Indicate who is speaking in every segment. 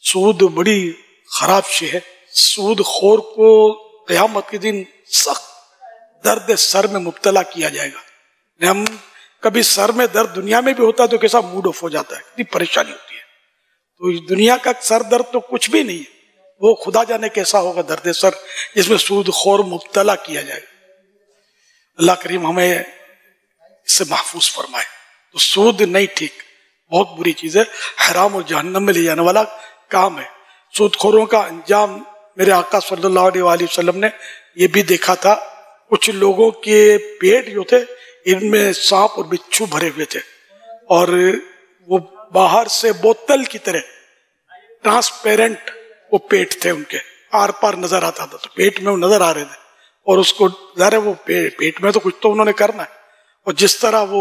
Speaker 1: سود بڑی خراب شے ہے. سود خور کو قیامت کے دن سخت درد سر میں مبتلا کیا جائے گا. ہم کبھی سر میں درد دنیا میں بھی ہوتا ہے تو کیسا موڈ آف ہو جاتا ہے, کتنی پریشانی ہوتی ہے. تو دنیا کا سر درد تو کچھ بھی نہیں ہے, وہ خدا جانے کیسا ہوگا درد سر جس میں سود خور مبتلا کیا جائے گا. اللہ کریم ہمیں اس سے محفوظ فرمائے. تو سود نہیں ٹھیک, بہت بری چیز ہے, حرام اور جہنم میں لے جانے والا کام ہے. سود خوروں کا انجام میرے آقا صلی اللہ علیہ وآلہ وسلم نے یہ بھی دیکھا تھا. کچھ لوگوں کے پیٹ جو تھے ان میں سانپ اور بچھو بھرے ہوئے تھے, اور وہ باہر سے بوتل کی طرح ٹرانسپیرنٹ وہ پیٹ تھے ان کے, آر پار نظر آتا تھا. تو پیٹ میں وہ نظر آ رہے تھے, اور اس کو ظاہر ہے وہ پیٹ میں تو کچھ تو انہوں نے کرنا ہے, اور جس طرح وہ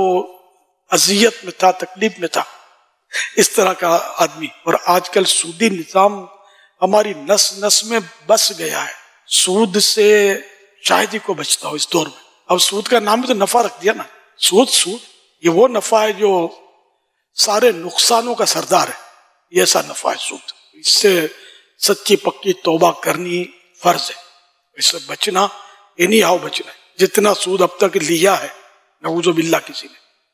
Speaker 1: اذیت میں تھا, تکلیف میں تھا, اس طرح کا آدمی. اور آج کل سودی نظام ہماری نس نس میں بس گیا ہے. سود سے شاید ہی کو بچتا ہو اس دور میں. اب سود کا نام بھی تو نفع رکھ دیا نا. سود یہ وہ نفع ہے جو سارے نقصانوں کا سردار ہے, یہ ایسا نفع ہے سود. اس سے سچی پکی توبہ کرنی فرض ہے, اس سے بچنا انہی آؤ بچنا ہے. جتنا سود اب تک لیا ہے نعوذ باللہ کسی نے,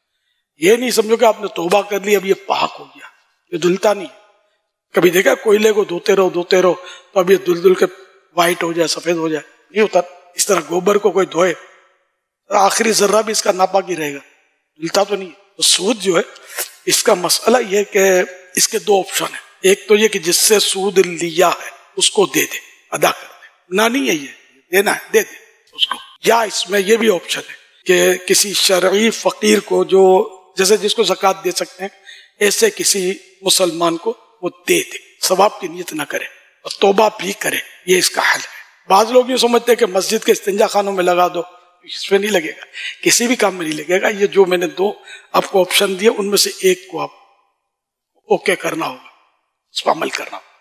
Speaker 1: یہ نہیں سمجھو کہ آپ نے توبہ کر لی اب یہ پاک ہو گیا, یہ دھلتا نہیں. کبھی دیکھا کوئلے کو دھوتے رہو تو اب یہ دھل کے وائٹ ہو جائے, سفید ہو جائے, نہیں ہوتا. اس طرح گوبر کو کوئی دھوئے آخری ذرہ بھی اس کا ناپاک ہی رہے گا, دھلتا تو نہیں. تو سود جو ہے اس کا مسئلہ یہ کہ اس کے دو آپشن ہیں. ایک تو یہ کہ جس سے سود لیا ہے اس کو دے دے, ادا کر دے, نہ نہیں ہے یہ دینا ہے دے دے اس کو. یا اس میں یہ بھی آپشن ہے کہ کسی شرعی فقیر کو, جو جیسے جس کو زکوٰۃ دے سکتے ہیں ایسے کسی مسلمان کو وہ دے دے, ثواب کی نیت نہ کرے اور توبہ بھی کرے. یہ اس کا حل ہے. بعض لوگ یہ سمجھتے ہیں کہ مسجد کے استنجا خانوں میں لگا دو, اس میں نہیں لگے گا, کسی بھی کام میں نہیں لگے گا. یہ جو میں نے دو آپ کو آپشن دیے ان میں سے ایک کو آپ اوکے کرنا ہوگا, اس پر عمل کرنا ہوگا.